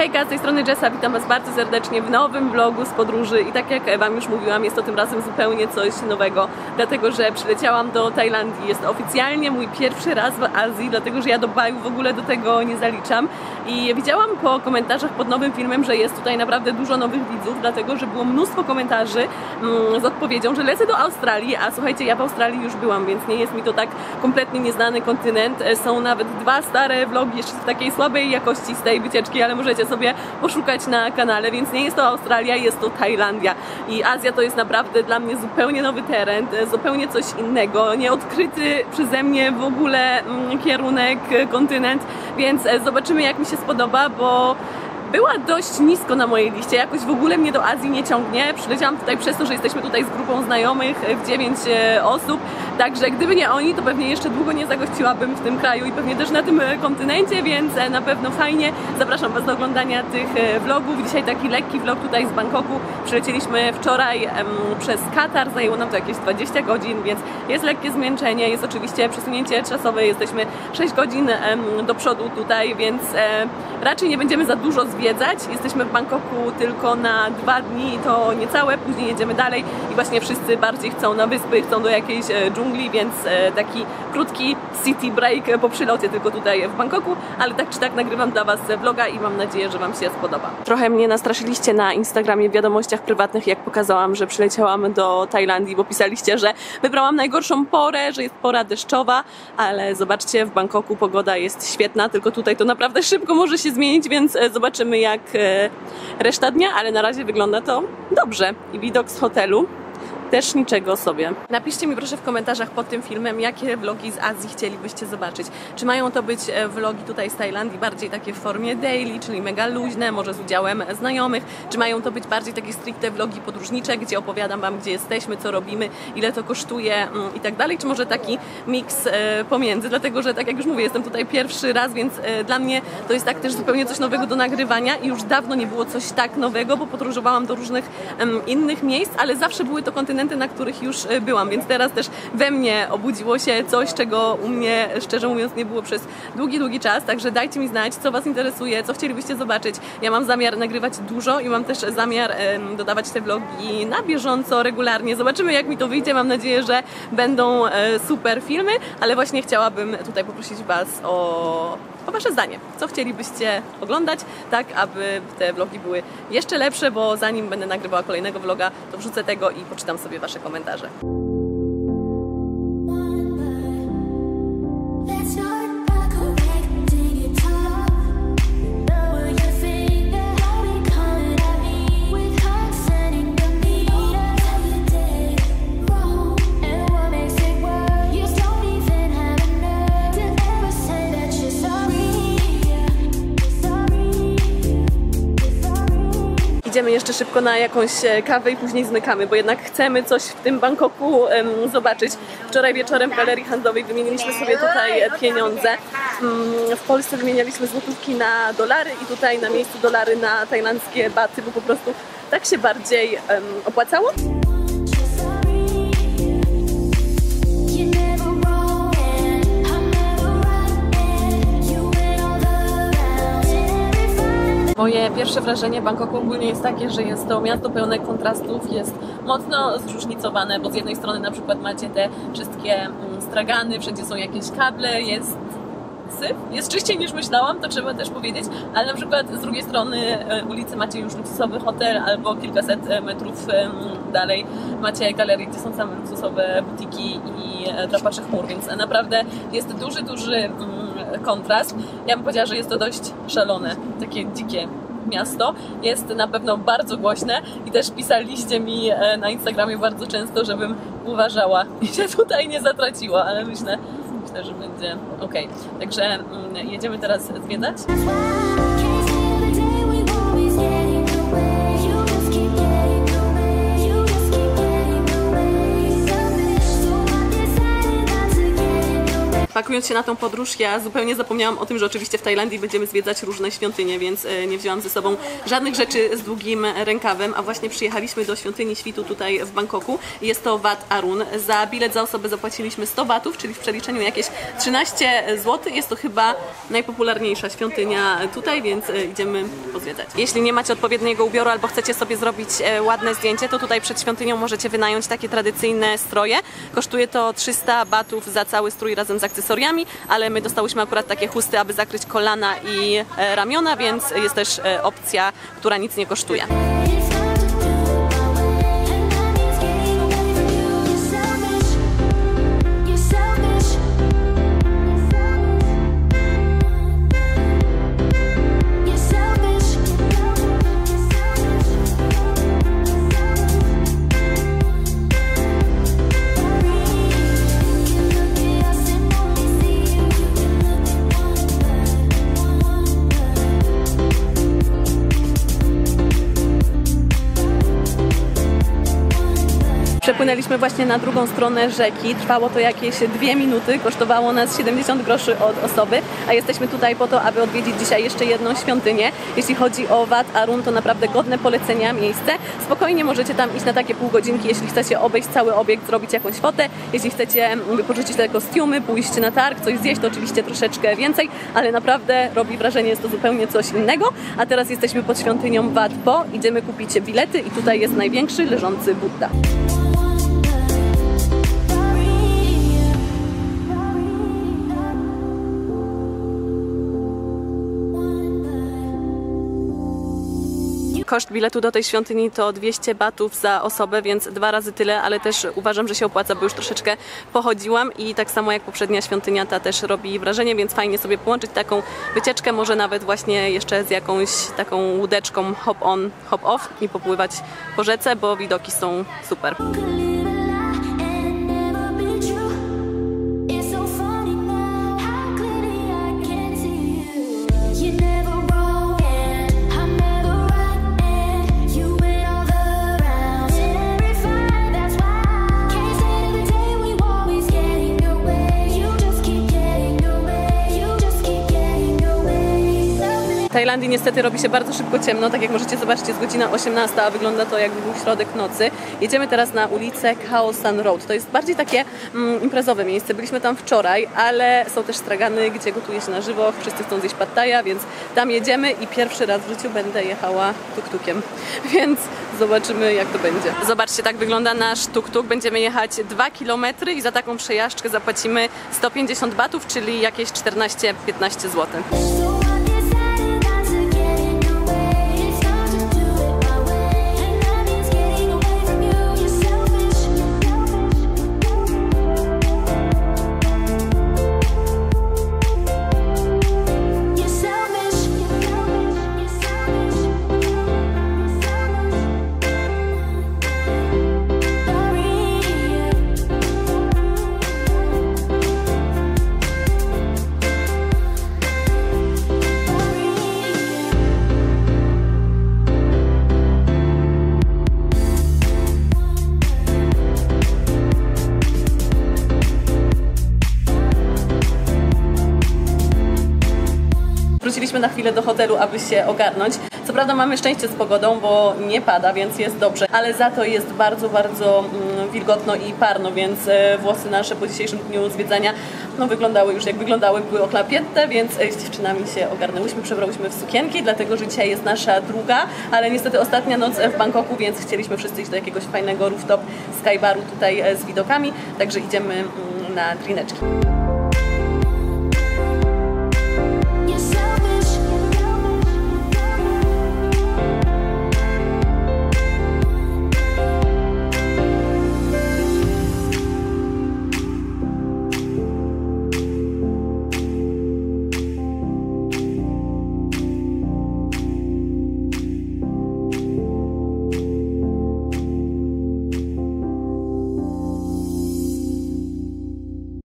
Hejka, z tej strony Jessa, witam Was bardzo serdecznie w nowym vlogu z podróży i tak jak Wam już mówiłam, jest to tym razem zupełnie coś nowego, dlatego że przyleciałam do Tajlandii. Jest oficjalnie mój pierwszy raz w Azji, dlatego że ja do Baju w ogóle do tego nie zaliczam i widziałam po komentarzach pod nowym filmem, że jest tutaj naprawdę dużo nowych widzów, dlatego że było mnóstwo komentarzy z odpowiedzią, że lecę do Australii, a słuchajcie, ja w Australii już byłam, więc nie jest mi to tak kompletnie nieznany kontynent. Są nawet dwa stare vlogi jeszcze w takiej słabej jakości z tej wycieczki, ale możecie sobie poszukać na kanale, więc nie jest to Australia, jest to Tajlandia. I Azja to jest naprawdę dla mnie zupełnie nowy teren, zupełnie coś innego, nieodkryty przeze mnie w ogóle kierunek, kontynent, więc zobaczymy, jak mi się spodoba, bo była dość nisko na mojej liście, jakoś w ogóle mnie do Azji nie ciągnie. Przyleciałam tutaj przez to, że jesteśmy tutaj z grupą znajomych w 9 osób, także gdyby nie oni, to pewnie jeszcze długo nie zagościłabym w tym kraju i pewnie też na tym kontynencie, więc na pewno fajnie. Zapraszam Was do oglądania tych vlogów. Dzisiaj taki lekki vlog tutaj z Bangkoku. Przylecieliśmy wczoraj przez Katar, zajęło nam to jakieś 20 godzin, więc jest lekkie zmęczenie, jest oczywiście przesunięcie czasowe, jesteśmy 6 godzin do przodu tutaj, więc raczej nie będziemy za dużo zwiedzać. Jesteśmy w Bangkoku tylko na 2 dni, to niecałe, później jedziemy dalej i właśnie wszyscy bardziej chcą na wyspy, chcą do jakiejś dżungli, więc taki krótki city break po przylocie tylko tutaj w Bangkoku, ale tak czy tak nagrywam dla Was vloga i mam nadzieję, że Wam się spodoba. Trochę mnie nastraszyliście na Instagramie w wiadomościach prywatnych, jak pokazałam, że przyleciałam do Tajlandii, bo pisaliście, że wybrałam najgorszą porę, że jest pora deszczowa, ale zobaczcie, w Bangkoku pogoda jest świetna, tylko tutaj to naprawdę szybko może się zmienić, więc zobaczymy jak reszta dnia, ale na razie wygląda to dobrze i widok z hotelu też niczego sobie. Napiszcie mi proszę w komentarzach pod tym filmem, jakie vlogi z Azji chcielibyście zobaczyć. Czy mają to być vlogi tutaj z Tajlandii bardziej takie w formie daily, czyli mega luźne, może z udziałem znajomych, czy mają to być bardziej takie stricte vlogi podróżnicze, gdzie opowiadam Wam, gdzie jesteśmy, co robimy, ile to kosztuje i tak dalej, czy może taki miks pomiędzy, dlatego że tak jak już mówię, jestem tutaj pierwszy raz, więc dla mnie to jest tak też zupełnie coś nowego do nagrywania i już dawno nie było coś tak nowego, bo podróżowałam do różnych innych miejsc, ale zawsze były to kontynenty, na których już byłam, więc teraz też we mnie obudziło się coś, czego u mnie, szczerze mówiąc, nie było przez długi czas, także dajcie mi znać, co Was interesuje, co chcielibyście zobaczyć. Ja mam zamiar nagrywać dużo i mam też zamiar dodawać te vlogi na bieżąco, regularnie. Zobaczymy, jak mi to wyjdzie. Mam nadzieję, że będą super filmy, ale właśnie chciałabym tutaj poprosić Was o Wasze zdanie. Co chcielibyście oglądać, tak aby te vlogi były jeszcze lepsze, bo zanim będę nagrywała kolejnego vloga, to wrzucę tego i poczytam sobie Wasze komentarze. Idziemy jeszcze szybko na jakąś kawę i później zmykamy, bo jednak chcemy coś w tym Bangkoku zobaczyć. Wczoraj wieczorem w galerii handlowej wymieniliśmy sobie tutaj pieniądze. W Polsce wymienialiśmy złotówki na dolary i tutaj na miejscu dolary na tajlandzkie baty, bo po prostu tak się bardziej opłacało. Moje pierwsze wrażenie Bangkoku ogólnie jest takie, że jest to miasto pełne kontrastów, jest mocno zróżnicowane, bo z jednej strony na przykład macie te wszystkie stragany, wszędzie są jakieś kable, jest syf, jest czyściej niż myślałam, to trzeba też powiedzieć, ale na przykład z drugiej strony ulicy macie już luksusowy hotel albo kilkaset metrów dalej macie galerię, gdzie są same luksusowe butiki i drapacze chmur, więc naprawdę jest duży kontrast. Ja bym powiedziała, że jest to dość szalone, takie dzikie miasto. Jest na pewno bardzo głośne i też pisaliście mi na Instagramie bardzo często, żebym uważała i się tutaj nie zatraciła, ale myślę, że będzie ok. Także jedziemy teraz zwiedzać. szykując się na tą podróż, ja zupełnie zapomniałam o tym, że oczywiście w Tajlandii będziemy zwiedzać różne świątynie, więc nie wzięłam ze sobą żadnych rzeczy z długim rękawem, a właśnie przyjechaliśmy do świątyni świtu tutaj w Bangkoku. Jest to Wat Arun. Za bilet za osobę zapłaciliśmy 100 batów, czyli w przeliczeniu jakieś 13 zł. Jest to chyba najpopularniejsza świątynia tutaj, więc idziemy pozwiedzać. Jeśli nie macie odpowiedniego ubioru albo chcecie sobie zrobić ładne zdjęcie, to tutaj przed świątynią możecie wynająć takie tradycyjne stroje. Kosztuje to 300 batów za cały strój razem z akcesoriami, ale my dostałyśmy akurat takie chusty, aby zakryć kolana i ramiona, więc jest też opcja, która nic nie kosztuje. Przepłynęliśmy właśnie na drugą stronę rzeki, trwało to jakieś 2 minuty, kosztowało nas 70 groszy od osoby, a jesteśmy tutaj po to, aby odwiedzić dzisiaj jeszcze jedną świątynię. Jeśli chodzi o Wat Arun, to naprawdę godne polecenia miejsce. Spokojnie możecie tam iść na takie pół godzinki, jeśli chcecie obejść cały obiekt, zrobić jakąś fotę, jeśli chcecie wypożyczyć te kostiumy, pójść na targ, coś zjeść, to oczywiście troszeczkę więcej, ale naprawdę robi wrażenie, jest to zupełnie coś innego. A teraz jesteśmy pod świątynią Wat Po, idziemy kupić bilety i tutaj jest największy leżący Buddha. Koszt biletu do tej świątyni to 200 batów za osobę, więc 2 razy tyle, ale też uważam, że się opłaca, bo już troszeczkę pochodziłam i tak samo jak poprzednia świątynia, ta też robi wrażenie, więc fajnie sobie połączyć taką wycieczkę, może nawet właśnie jeszcze z jakąś taką łódeczką hop on, hop off i popływać po rzece, bo widoki są super. W Tajlandii niestety robi się bardzo szybko ciemno, tak jak możecie zobaczyć, jest godzina 18, a wygląda to jakby był środek nocy. Jedziemy teraz na ulicę Khao San Road. To jest bardziej takie imprezowe miejsce. Byliśmy tam wczoraj, ale są też stragany, gdzie gotuje się na żywo. Wszyscy chcą zjeść pad thaja, więc tam jedziemy i pierwszy raz w życiu będę jechała tuk-tukiem. Więc zobaczymy, jak to będzie. Zobaczcie, tak wygląda nasz tuk-tuk. Będziemy jechać 2 km i za taką przejażdżkę zapłacimy 150 batów, czyli jakieś 14-15 zł. Wróciliśmy na chwilę do hotelu, aby się ogarnąć. Co prawda mamy szczęście z pogodą, bo nie pada, więc jest dobrze, ale za to jest bardzo, bardzo wilgotno i parno, więc włosy nasze po dzisiejszym dniu zwiedzania wyglądały już jak wyglądały, były ochlapięte, więc z dziewczynami się ogarnęłyśmy, przebrałyśmy w sukienki, dlatego że dzisiaj jest nasza druga, ale niestety ostatnia noc w Bangkoku, więc chcieliśmy wszyscy iść do jakiegoś fajnego rooftop skybaru tutaj z widokami, także idziemy na drineczki.